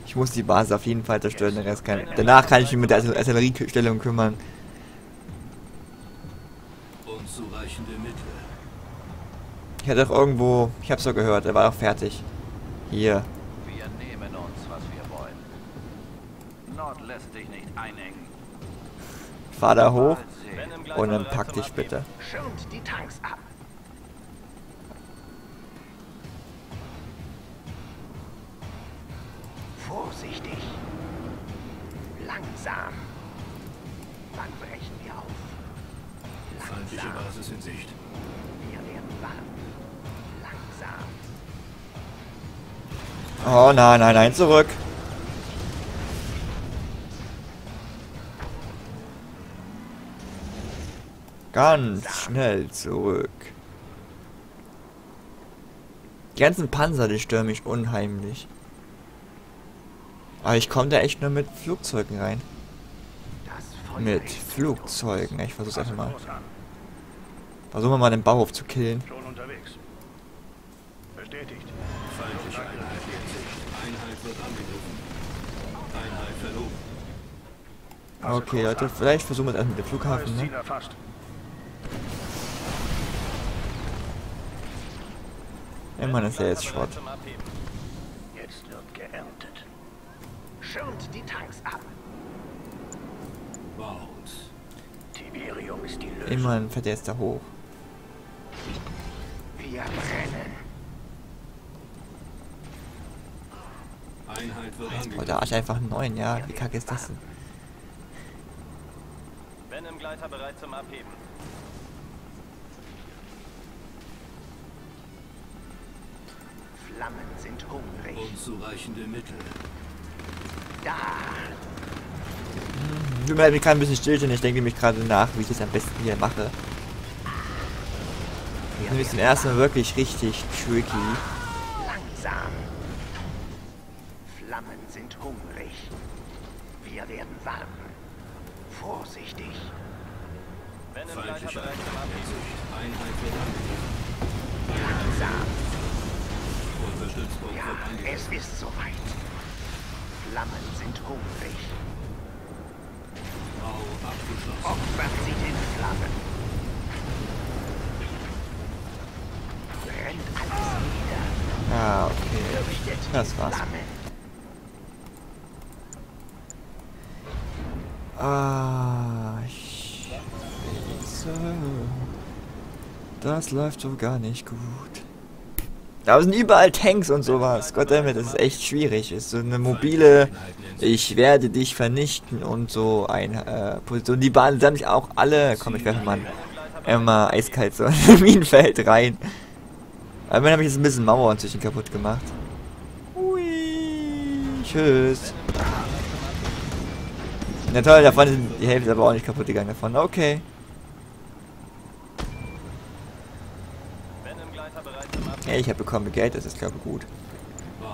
Ich muss die Basis auf jeden Fall zerstören, den Rest kann. Danach kann ich mich mit der Artilleriestellung kümmern. Unzureichende Mittel. Ich hatte auch irgendwo, ich hab's so gehört, er war auch fertig. Hier. Wir nehmen uns, was wir wollen. Nord lässt sich nicht einengen. Fahr da hoch und dann pack dich bitte. Schirmt die Tanks ab. Vorsichtig. Langsam. Dann brechen wir auf. Feindliche Langsam. Basis in Sicht. Wir werden warm. Langsam. Oh nein, nein, nein, zurück. Ganz schnell zurück. Die ganzen Panzer, die stören mich unheimlich. Aber ich komme da echt nur mit Flugzeugen rein. Das Feuer Mit ist Flugzeugen. Ich versuch's einfach mal. Versuchen wir mal den Bauhof zu killen. Schon unterwegs. Bestätigt. Feindliche Einheit in Sicht. Einheit wird angegriffen. Einheit verloren. Okay, Leute, vielleicht versuchen wir es erst mit dem Flughafen, Neues ne? Ziel erfasst. Immerhin ist ja jetzt Schrott. Jetzt wird geerntet. Schirmt die Tanks ab. Baut. Tiberium ist die Lösung. Immerhin fährt er jetzt da hoch. Wir brennen. Einheit wird Oh, angegriffen. der Arsch einfach 9, ja. Wie kacke ist das denn? Venom-Gleiter bereit zum Abheben. Flammen sind hungrig. Unzureichende Mittel. Da. Ich bin mir gerade ein bisschen still, denn ich denke mich gerade nach, wie ich das am besten hier mache. Das ist nämlich zum ersten Mal wirklich richtig tricky. Langsam. Flammen sind hungrig. Wir werden warm. Vorsichtig. Venom-Gleiter Feindliche bereit zum Einheit in Abheben. Sicht. Einheit wird angegriffen. Langsam. Unterstützpunkt Ja, wird angegriffen. es ist soweit. Flammen sind hungrig. Bau abgeschlossen. Opfern sie den Flammen. Brennt alles nieder. Ah, okay. Fürchtet Das die war's. Flammen. Ah, Scheiße. Das läuft so gar nicht gut. Da sind überall Tanks und sowas. Goddammit, das ist echt schwierig. Ist so eine mobile, ich werde dich vernichten und so eine Position. Die Bahnen sind auch alle. Komm, ich werfe mal immer eiskalt so in ein Minenfeld rein. Aber dann habe ich jetzt ein bisschen Mauer inzwischen kaputt gemacht. Hui. Tschüss. Na toll, davon sind die Hälfte aber auch nicht kaputt gegangen davon. Okay. Venom-Gleiter bereit zum Abheben. Hey, ich habe bekommen Geld, das ist glaube ich gut. Baut.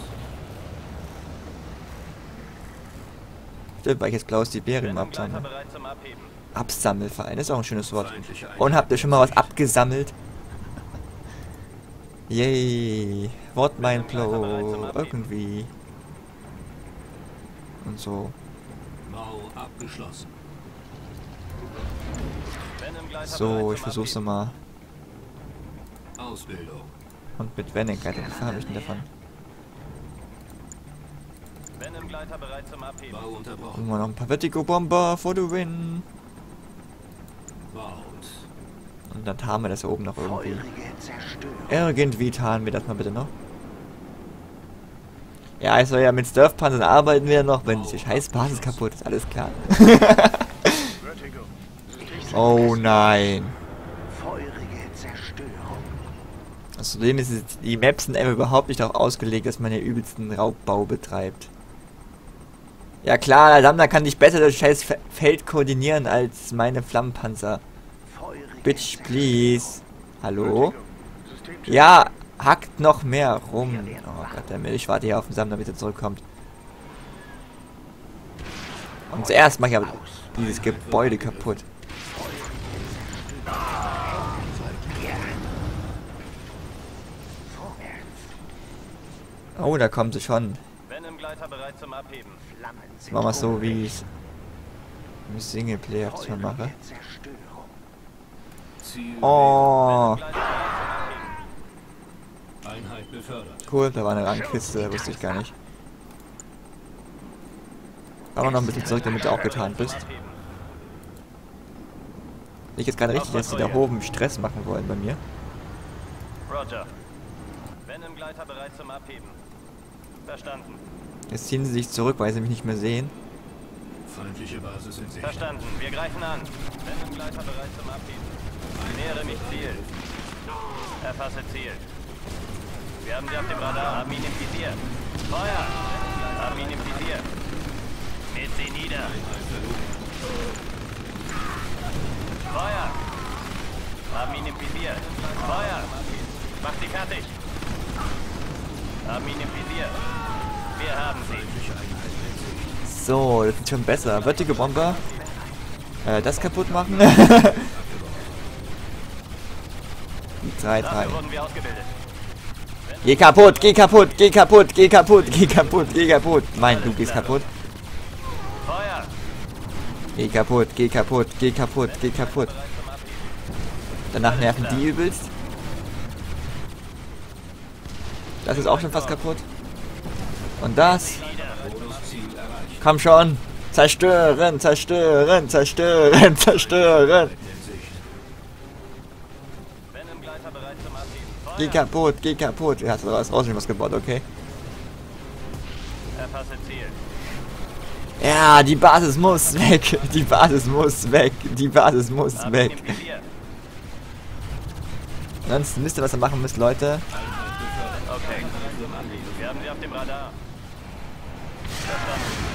Stimmt, weil ich jetzt blaues Tiberium Venom-Gleiter absammle. bereit zum Abheben. Absammelverein, das ist auch ein schönes Wort. Feindliche Einheit Und habt ihr schon mal was in Sicht. abgesammelt? Yay. Wortmeinplow. Irgendwie. Und so. Bau abgeschlossen. Venom-Gleiter So, bereit ich zum versuch's Abheben. nochmal. Ausbildung. Und mit Wendigkeit, wie viel habe ich denn davon? Venom-Gleiter bereit zum Abheben. Bau unterbrochen. Holen wir noch ein paar Vertigo-Bomber for the win. Baut. Und dann tarnen wir das hier oben noch irgendwie. Feurige Zerstörung. Irgendwie tarnen wir das mal bitte noch. Ja, ich soll ja mit Stealth-Panzern arbeiten wir noch, wenn die scheiß Basis kaputt ist, alles klar. Vertigo. Oh nein. Feurige Zerstörung. Das Problem ist, die Maps sind einfach überhaupt nicht darauf ausgelegt, dass man hier übelsten Raubbau betreibt. Ja klar, der Sammler kann nicht besser das scheiß Feld koordinieren als meine Flammenpanzer. Feurige Bitch, please. Hallo? System Ja, hackt noch mehr rum. Oh Gott, ich warte hier auf den Sammler, bis er zurückkommt. Und zuerst mache ich aber dieses Gebäude kaputt. Vorwärts. Oh, da kommen sie schon. Bennengleiter bereit zum Abheben. Machen wir so, wie ich im Singleplayer das mal mache. Ziel Oh, Bennengleiter bereit zum Abheben. Einheit befördert. cool, da war eine Randkiste, wusste ich gar nicht. Aber noch ein bisschen zurück, damit du auch getan bist. Ich jetzt gerade richtig, dass sie da oben Stress machen wollen bei mir. Roger. Bennengleiter bereit zum Abheben. Verstanden. Jetzt ziehen sie sich zurück, weil sie mich nicht mehr sehen. Feindliche Basis in Sicht. Verstanden. Wir greifen an. Bennengleiter bereit zum Abheben. Nähere mich Ziel. Erfasse Ziel. Wir haben sie auf dem Radar. Haben ihn im Visier. Feuer! Haben ihn im Visier. Hit sie nieder. Feuer! Haben ihn im Visier. Feuer! Mach sie fertig! Haben ihn im Visier. Wir haben sie. So, das ist schon besser. Vertigo Bomber. Das kaputt machen. Die 3-3. Dafür wurden wir ausgebildet. Geh kaputt, geh kaputt, geh kaputt, geh kaputt, geh kaputt, geh kaputt. Mein, du gehst kaputt. Feuer! Geh kaputt, geh kaputt, geh kaputt, geh kaputt. Danach nerven die übelst. Das ist auch schon fast kaputt. Und das. Komm schon. Zerstören, zerstören, zerstören, zerstören. Bennengleiter bereit zum Abheben. Geh Feuer! kaputt, geh kaputt. Ja, hast du draußen was gebaut, okay. Erfasse Ziel. Ja, die Basis muss weg. Die Basis muss weg. Die Basis muss Haben weg. ihn im Visier. Sonst wisst ihr, was ihr machen müsst, Leute. Okay. Wir haben sie auf dem Radar. Verstanden.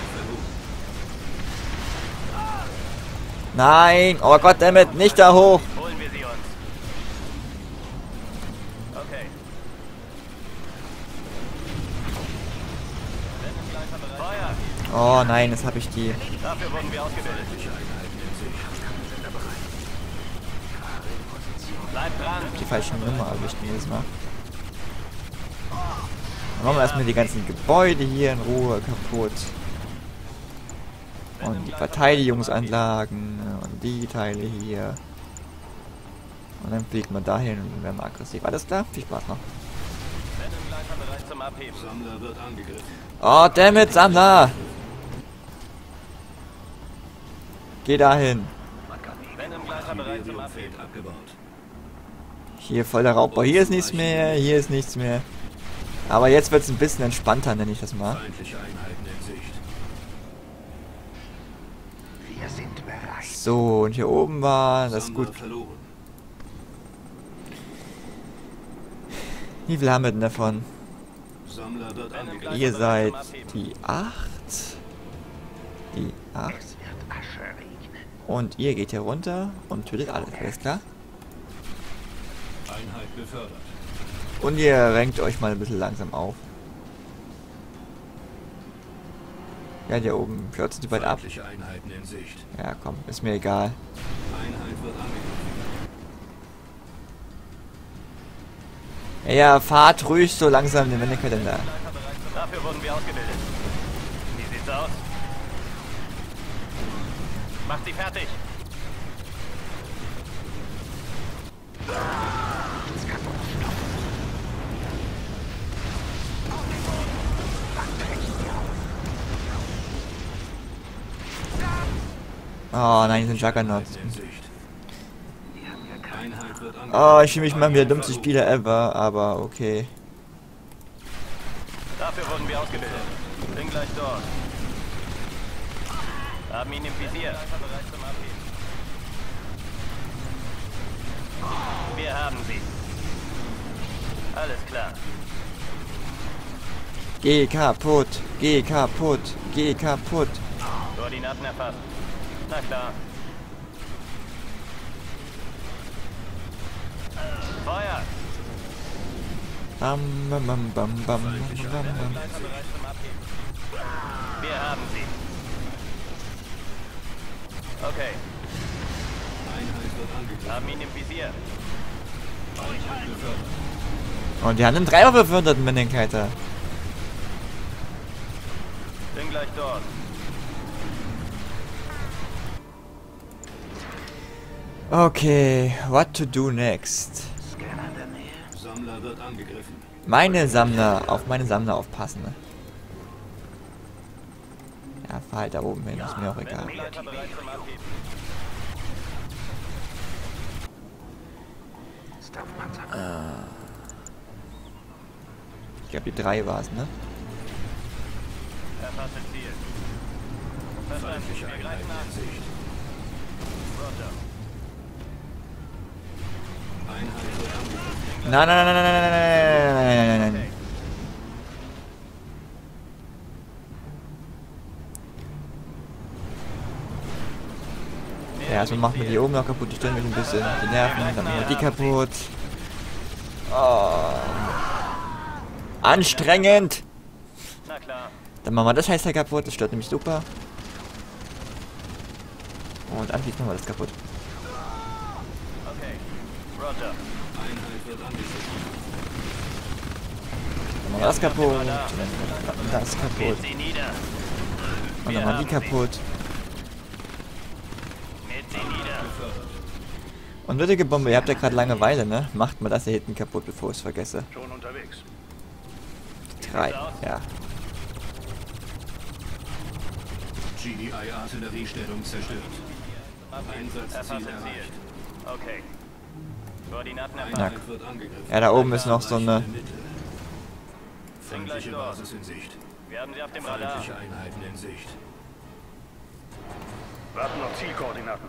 Nein. Oh Gott, damit nicht da hoch. Holen wir sie uns. Okay. Bennengleiter bereit. Feuer! Oh nein, jetzt habe ich die. Dafür wurden wir ausgebildet. Bleib dran. Die falsche Nummer erwischt jedes Mal. Dann machen wir erstmal die ganzen Gebäude hier in Ruhe kaputt. Und die Verteidigungsanlagen und die Teile hier. Und dann fliegt man dahin und werden wir aggressiv. Alles klar? Viel Spaß noch. Bennengleiter bereit zum Abheben. Sammler wird angegriffen. Oh, dammit, Sammler! Geh dahin. Bennengleiter bereit zum Abheben. Feld abgebaut. Hier voll der Raubbau. Hier ist nichts mehr. Hier ist nichts mehr. Aber jetzt wird es ein bisschen entspannter, nenne ich das mal. Feindliche Einheiten in Sicht. So, und hier oben war das Sammler gut. verloren. Wie viel haben wir denn davon? Sammler wird angegriffen. Ihr seid die 8. Die 8. Und ihr geht hier runter und tötet alles. Alles klar? Einheit befördert. Und ihr renkt euch mal ein bisschen langsam auf. Ja, hier oben kürzen die bald ab. Feindliche Einheiten in Sicht. Ja, komm, ist mir egal. Einheit wird angegriffen. Ja, fahrt ruhig so langsam den Wendekalender. Dafür wurden wir ausgebildet. Wie sieht's aus? Macht sie fertig. Oh nein, die sind Juggernauts. In Sicht. Einheit wird angegriffen. Oh, ich fühle mich mal wie der dümmste Spieler ever, aber okay. Dafür wurden wir ausgebildet. Bin gleich dort. Haben ihn im Visier. Wir haben sie. Alles klar. Geh kaputt, geh kaputt, geh kaputt. Koordinaten erfasst. Na klar. Feuer! Bam, bam, bam, bam, bam, bam, bam. Wir haben sie. Okay. Einheit wird angegriffen. Haben ihn im Visier. Einheit befördert. Und die haben einen Dreier beförderten Wendenkleiter. Bin gleich dort. Okay, what to do next? Sammler wird angegriffen. Meine Sammler aufpassen. Ne? Ja, fahr halt da oben hin, ist mir auch egal. Wendengleiter bereit zum Abheben. Ich glaube, die 3 war es, ne? Erfasse Ziel. Verstanden. Feindliche Wir Einheiten greifen an. in Sicht. Roger. Einheit wird angegriffen. Nein, nein, nein, nein, nein, nein, nein, nein, nein, nein. Ja, erstmal machen wir die oben noch kaputt, die stören mich ein bisschen, die nerven, dann machen wir die kaputt. Oh. Anstrengend! Na klar. Dann machen wir das Heißteil kaputt, das stört nämlich super. Und anschließend machen wir das kaputt. Okay. Roger. Einheit wird angegriffen. Dann machen wir das kaputt, und dann machen wir das kaputt. Geht sie nieder. Und dann machen wir die kaputt. Geht sie nieder. Und würdige Bombe, ihr habt ja gerade Langeweile, ne? Macht mal das hier hinten kaputt, bevor ich es vergesse. Schon unterwegs. 3, ja. GDI-Artilleriestellung zerstört. Einsatzziel Erfasse erreicht. Ziel. Okay. Koordinaten erfasst. Einheit wird angegriffen. Ja, da oben ist noch so eine... Mitte. Feindliche Basis in Sicht. Wir haben sie auf dem Radar. Feindliche Einheiten in Sicht. Warten noch Zielkoordinaten.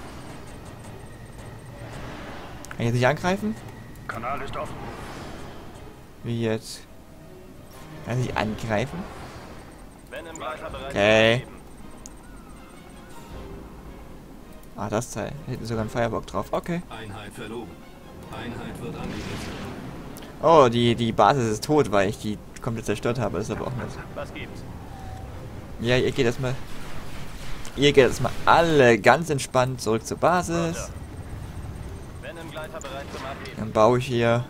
Kann ich jetzt nicht angreifen? Kanal ist offen. Wie jetzt? Kann ich angreifen? Wendengleiter bereit Okay. zum Abheben. Ah, das Teil. Da hinten sogar ein Firebock drauf. Okay. Einheit verloren. Einheit wird angegriffen. Oh, die Basis ist tot, weil ich die komplett zerstört habe. Das ist aber auch nicht. Was gibt's? Ja, ihr geht erstmal... Ihr geht erstmal alle ganz entspannt zurück zur Basis. Wendengleiter bereit zum Abheben. Dann baue ich hier...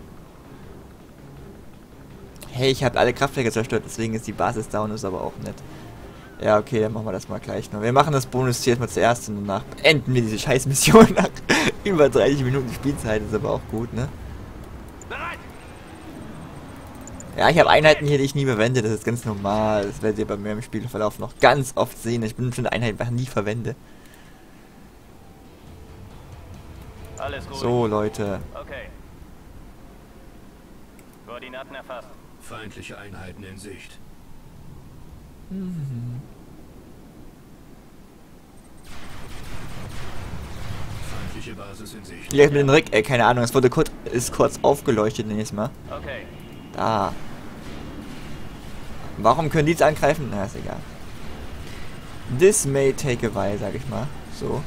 Hey, ich habe alle Kraftwerke zerstört, deswegen ist die Basis down, ist aber auch nett. Ja, okay, dann machen wir das mal gleich noch. Wir machen das Bonus-Tier mal zuerst und danach beenden wir diese scheiß Mission nach über 30 Minuten Spielzeit, ist aber auch gut, ne? Ja, ich habe Einheiten hier, die ich nie verwende, das ist ganz normal. Das werdet ihr bei mir im Spielverlauf noch ganz oft sehen. Ich bin bestimmte Einheiten einfach nie verwende. Alles gut. So, Leute. Okay. Koordinaten erfasst. Feindliche Einheiten in Sicht. Feindliche Basis in Sicht. Vielleicht mit dem Rick, keine Ahnung, es wurde ist kurz aufgeleuchtet, nächstes Mal. Okay. Da. Warum können die jetzt angreifen? Na, ist egal. This may take a while, sag ich mal. So.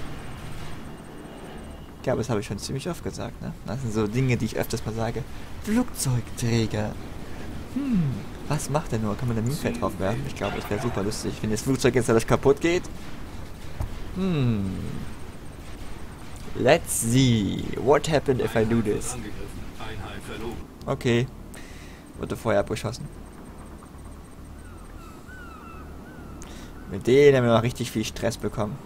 Ich glaube, das habe ich schon ziemlich oft gesagt, ne? Das sind so Dinge, die ich öfters mal sage. Flugzeugträger. Was macht der nur? Kann man da Minenfeld drauf werfen? Ich glaube, das wäre super lustig. Wenn das Flugzeug jetzt dadurch kaputt geht. Let's see. What happened if I do this? Angegriffen. Einheit verloren. Okay. Wurde vorher abgeschossen. Mit denen haben wir noch richtig viel Stress bekommen.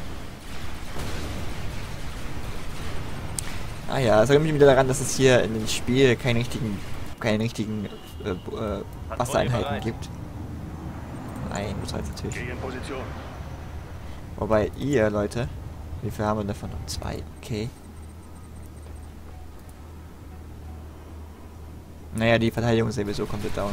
Ah ja, das erinnert mich wieder daran, dass es hier in dem Spiel keine richtigen Wassereinheiten gibt. Nein, das heißt natürlich. Geh in Position. Wobei ihr, Leute, wie viel haben wir davon? Noch 2, okay. Naja, die Verteidigung ist sowieso komplett down.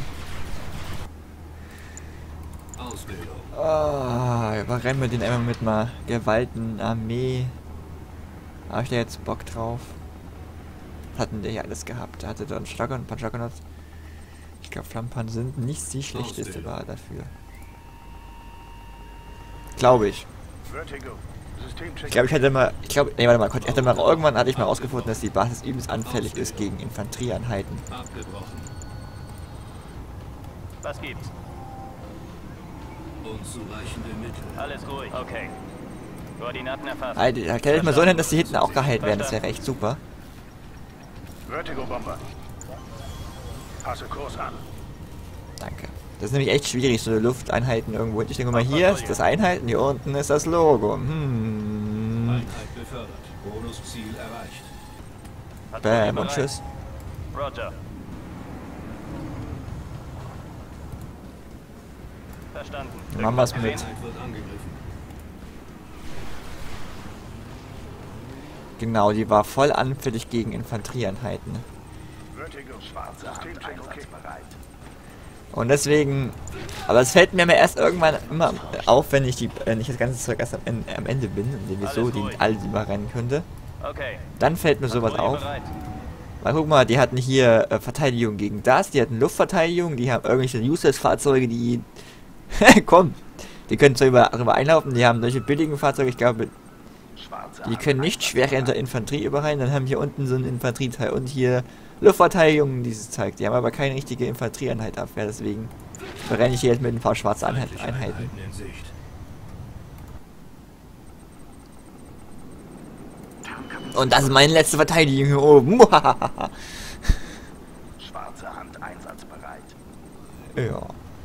Ausbildung. Überrennen wir den einmal mit mal Gewalten, Armee. Habe ich da jetzt Bock drauf? Was hatten der hier alles gehabt? Der hatte da einen Schlager und ein paar Juggernauts. Ich glaube, Flammenpanzer sind nicht die schlechteste Wahl dafür. Glaube ich. Vertigo. Systemcheck. Ich glaube, warte mal kurz. Irgendwann hatte ich mal rausgefunden, dass die Basis übelst anfällig ist gegen Infanterieeinheiten. Abgebrochen. Was gibt's? Unzureichende Mittel. Alles ruhig. Okay. Koordinaten erfasst. Da kann ich mal so nennen, dass die hinten auch geheilt werden. Das wäre echt super. Vertigo-Bomber. Passe Kurs an. Danke. Das ist nämlich echt schwierig, so Lufteinheiten irgendwo. Ich denke mal, hier ist das Einheiten, hier unten ist das Logo. Einheit befördert. Bonusziel erreicht. Bam und tschüss. Roger. Verstanden. Machen wir's mit. Einheit wird angegriffen. Genau, die war voll anfällig gegen Infanterieeinheiten. Vertigo. Schwarze Hand Systemcheck okay. einsatzbereit. Und deswegen, aber es fällt mir erst irgendwann immer auf, wenn ich nicht das ganze Zeug erst am Ende bin und sowieso die alle überrennen könnte. Okay. Dann fällt mir sowas Patrouille auf. bereit. Weil guck mal, die hatten hier Verteidigung gegen das, die hatten Luftverteidigung, die haben irgendwelche Useless-Fahrzeuge, die komm, die können zwar darüber einlaufen, die haben solche billigen Fahrzeuge, ich glaube, Schwarze die Hand können nicht schwere Infanterie überrennen, dann haben hier unten so ein Infanterieteil und hier Luftverteidigung, dieses Zeug. Die haben aber keine richtige Infanterieeinheit-Abwehr, deswegen verrenne ich hier jetzt mit ein paar schwarzen Feindliche Einheiten. Einheiten in Sicht. Und das ist meine letzte Verteidigung hier oben. Schwarze Hand einsatzbereit. Ja.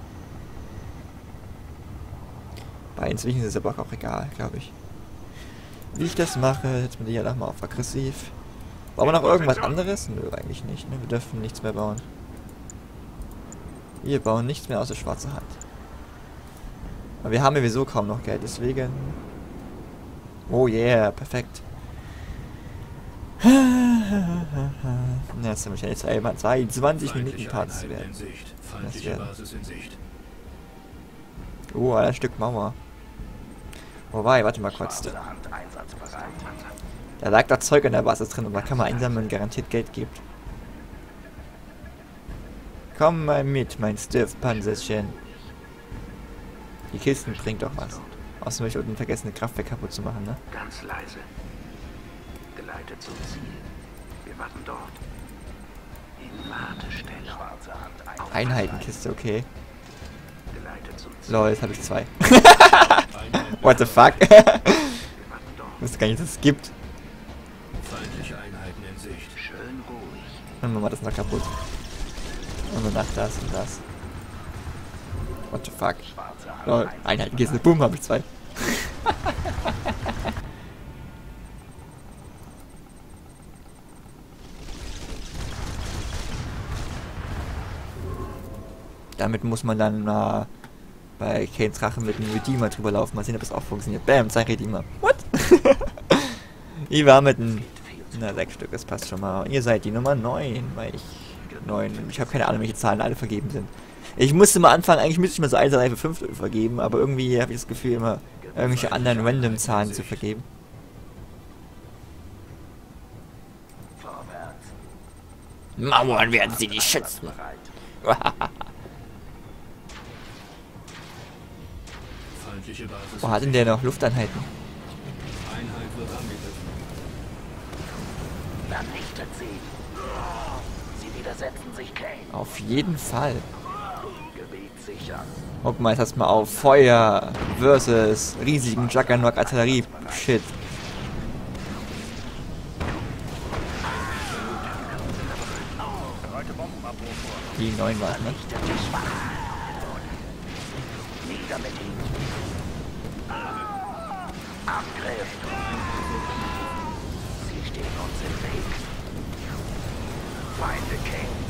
Bei inzwischen ist es aber auch egal, glaube ich. Wie ich das mache, jetzt bin ich ja nochmal auf aggressiv. Bauen wir noch irgendwas anderes? Nö, eigentlich nicht. Ne? Wir dürfen nichts mehr bauen. Wir bauen nichts mehr außer schwarze Hand. Aber wir haben ja sowieso kaum noch Geld, deswegen... Oh yeah, perfekt. Na, jetzt haben wir jetzt einmal 20 Minuten Parts zu werden. In Sicht. Feindliche werden. Basis in Sicht. Oh, ein Stück Mauer. Wobei, warte mal kurz. Schwarze Hand einsatzbereit. Da lag da Zeug in der Basis drin und da kann man einsammeln und garantiert Geld gibt. Komm mal mit, mein Stiff-Panzerchen. Die Kisten bringt doch was. Außerdem habe ich unten vergessen, eine Kraftwerk kaputt zu machen, ne? Ganz leise. Geleitet zum Ziel. Wir warten dort. In Wartestelle. Schwarze Hand einsatzbereit. Einheitenkiste, okay. Geleitet zum Ziel. Lol, jetzt habe ich 2. Einheit What the fuck? Wir warten dort. Ich wusste gar nicht, dass es gibt. Feindliche Einheiten in Sicht. Schön ruhig. Dann machen wir das noch kaputt. Und danach das und das. What the fuck? Schwarze Hand Lol, Einheitenkiste, boom, habe ich 2. Damit muss man dann bei Kanes Rache mit einem Redeemer drüber laufen. Mal sehen, ob das auch funktioniert. Bam, 2 Redeemer. What? Ich war mit einem... Na, 6 Stück, das passt schon mal. Und ihr seid die Nummer 9, weil ich... 9... Ich habe keine Ahnung, welche Zahlen alle vergeben sind. Ich musste mal anfangen, eigentlich müsste ich mal so 1, 3, 4, 5 vergeben, aber irgendwie habe ich das Gefühl, immer irgendwelche anderen random Zahlen zu vergeben. vorwärts. Mauern werden sie nicht schützen. Bereit. Feindliche Basis Wo hat denn der noch Lufteinheiten? Einheit wird angegriffen. Vernichtet sie. Sie widersetzen sich Kane. Auf jeden Fall. Gebiet sichern. Guck mal, jetzt hast du mal auf Feuer versus riesigen Juggernaut Artillerie. Shit. Bereite Bombenabbruch vor. Die 9 war ne? Nieder mit ihm. Angriff. Sie stehen uns im Weg. Feinde Kings.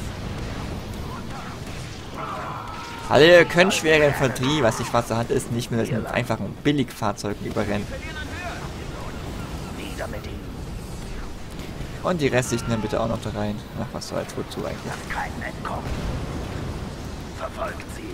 Alle können schwere Infanterie, was die schwarze Hand ist, nicht mehr mit einfachen Billigfahrzeugen überrennen. Nieder mit ihm. Und die restlichen dann bitte auch noch da rein. Ach, was soll's, wozu eigentlich? Lasst keinen entkommen. Verfolgt sie.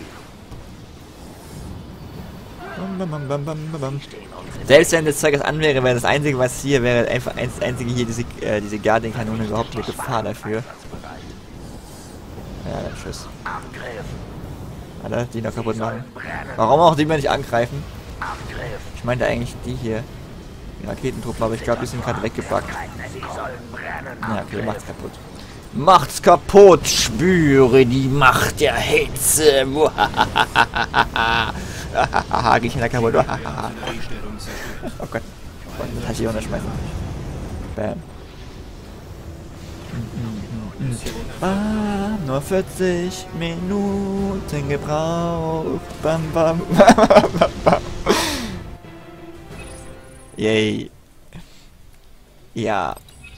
Bam, bam, bam, bam, bam, bam. Stehen uns im Selbst wenn das Zeug das an wäre, wäre das einzige, was hier wäre, einfach das einzige hier, diese Guardian-Kanone überhaupt eine Gefahr dafür. Einsatzbereit. Ja, dann tschüss. Angriff. Alle, die noch kaputt machen. Brennen. Warum auch die mir nicht angreifen? Angriff. Ich meinte eigentlich die hier. Die Raketentruppen, aber ich glaube, die sind gerade weggebackt. Sie sollen brennen. Ja, okay, macht's kaputt. Macht's kaputt! Spüre die Macht der Hitze! Geh schneller kaputt! Artilleriestellung zerstört. Oh Gott. Das kann ich hier runterschmeißen. Bam. Nur 40 Minuten gebraucht. Bam, bam. Yay. Ja.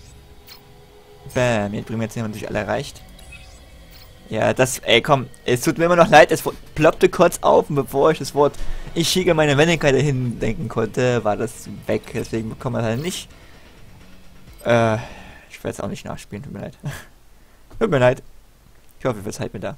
Bam, jetzt bringen wir jetzt natürlich alle erreicht. Ja, ey komm, es tut mir immer noch leid, es ploppte kurz auf und bevor ich das Wort ich schiege meine Wendigkeit dahin denken konnte, war das weg, deswegen bekommen wir halt nicht. Ich werde es auch nicht nachspielen, tut mir leid. Tut mir leid. Ich hoffe, ihr verzeiht mir da.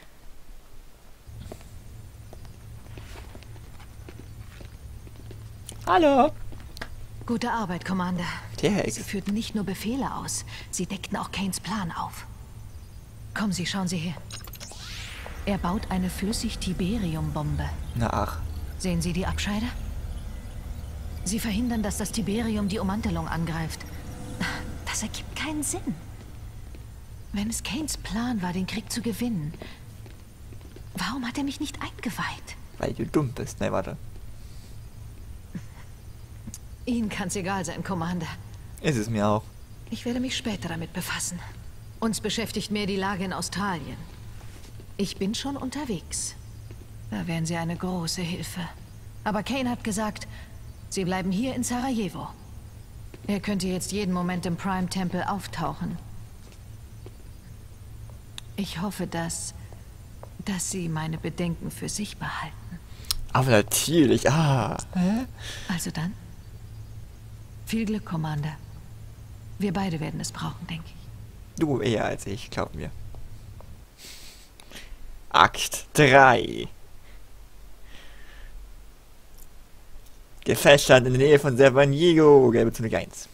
Hallo. Gute Arbeit, Commander. Der Sie führten nicht nur Befehle aus, sie deckten auch Kanes Plan auf. Kommen Sie, schauen Sie her. Er baut eine Flüssig-Tiberium-Bombe. Na ach. Sehen Sie die Abscheide? Sie verhindern, dass das Tiberium die Ummantelung angreift. Das ergibt keinen Sinn. Wenn es Kanes Plan war, den Krieg zu gewinnen, warum hat er mich nicht eingeweiht? Weil du dumm bist. Ne, warte. Ihnen kann's egal sein, Commander. Ist es mir auch. Ich werde mich später damit befassen. Uns beschäftigt mehr die Lage in Australien. Ich bin schon unterwegs. Da wären Sie eine große Hilfe. Aber Kane hat gesagt, Sie bleiben hier in Sarajevo. Er könnte jetzt jeden Moment im Prime-Tempel auftauchen. Ich hoffe, dass Sie meine Bedenken für sich behalten. Aber natürlich, Hä? Also dann, viel Glück, Commander. Wir beide werden es brauchen, denke ich. Du eher als ich, glaub mir. Akt 3. Gefechtstand in der Nähe von Servaniego, gelbe Zone 1.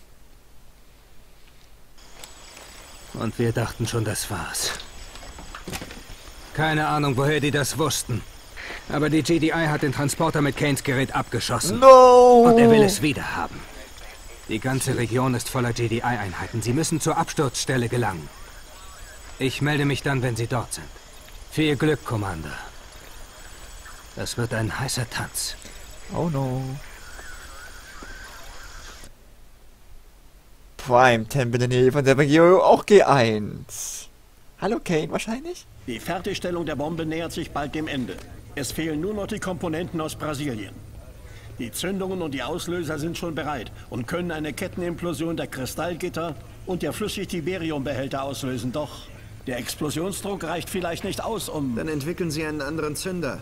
Und wir dachten schon, das war's. Keine Ahnung, woher die das wussten. Aber die GDI hat den Transporter mit Kanes Gerät abgeschossen. No! Und er will es wieder haben. Die ganze Region ist voller GDI-Einheiten. Sie müssen zur Absturzstelle gelangen. Ich melde mich dann, wenn sie dort sind. Viel Glück, Commander. Das wird ein heißer Tanz. Oh no. Prime Tempel in der Nähe von Servaniego, auch G1. Hallo Kane, wahrscheinlich? Die Fertigstellung der Bombe nähert sich bald dem Ende. Es fehlen nur noch die Komponenten aus Brasilien. Die Zündungen und die Auslöser sind schon bereit und können eine Kettenimplosion der Kristallgitter und der Flüssig-Tiberium-Behälter auslösen. Doch der Explosionsdruck reicht vielleicht nicht aus, um... Dann entwickeln Sie einen anderen Zünder.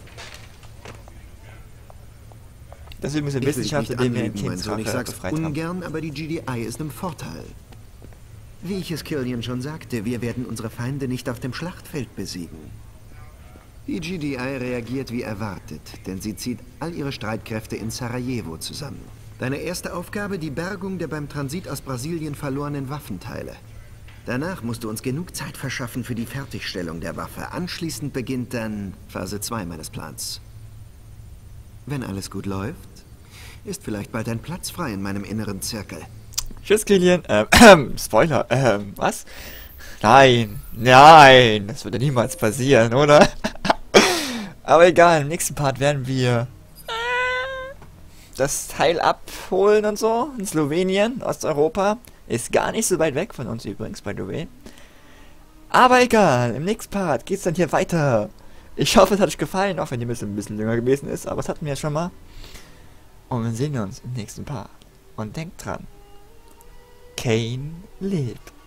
Das ist übrigens ein Wissenschaftler, den wir in Kanes Sohn. Ich Rache sag's befreit haben. ungern, aber die GDI ist im Vorteil. Wie ich es Killian schon sagte, wir werden unsere Feinde nicht auf dem Schlachtfeld besiegen. Die GDI reagiert wie erwartet, denn sie zieht all ihre Streitkräfte in Sarajevo zusammen. Deine erste Aufgabe, die Bergung der beim Transit aus Brasilien verlorenen Waffenteile. Danach musst du uns genug Zeit verschaffen für die Fertigstellung der Waffe. Anschließend beginnt dann Phase 2 meines Plans. Wenn alles gut läuft, ist vielleicht bald ein Platz frei in meinem inneren Zirkel. Tschüss, Killian. Spoiler. Was? Nein. Nein. Das würde niemals passieren, oder? Aber egal, im nächsten Part werden wir das Teil abholen und so. In Slowenien, Osteuropa. Ist gar nicht so weit weg von uns übrigens, by the way. Aber egal, im nächsten Part geht's dann hier weiter. Ich hoffe, es hat euch gefallen, auch wenn die Mission ein bisschen länger gewesen ist. Aber es hatten wir ja schon mal. Und wir sehen uns im nächsten Part. Und denkt dran. Kane lebt.